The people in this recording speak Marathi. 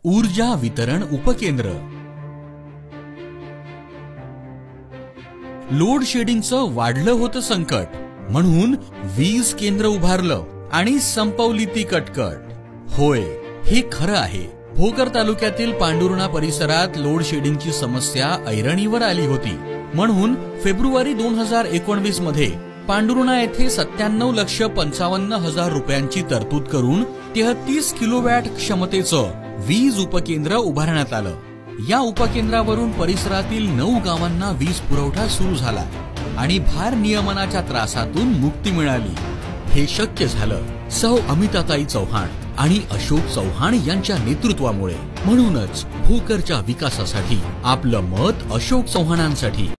ऊर्जा वितरण उपकेंद्र। लोड शेडिंगचं वाढलं होतं संकट, म्हणून वीज केंद्र उभारलं आणि संपवली ती कटकट। होय, हे खरं आहे। भोकर तालुक्यातील पांडुर्णा परिसरात लोड शेडिंगची समस्या ऐरणीवर आली होती, म्हणून फेब्रुवारी 2019 मध्ये पांडुर्णा येथे 97,55,000 रुपयांची तरतूद करून 33 किलोवॅट क्षमतेचं वीज उपकेंद्र उभारण्यात आलं। या उपकेंद्रावरून परिसरातील 9 गावांना वीज पुरवठा सुरू झाला आणि भार नियमनाच्या त्रासातून मुक्ती मिळाली। हे शक्य झालं सौ अमिताताई चौहान आणि अशोक चौहान यांच्या नेतृत्वामुळे। म्हणूनच भोकरच्या विकासासाठी आपलं मत अशोक चौहानांसाठी।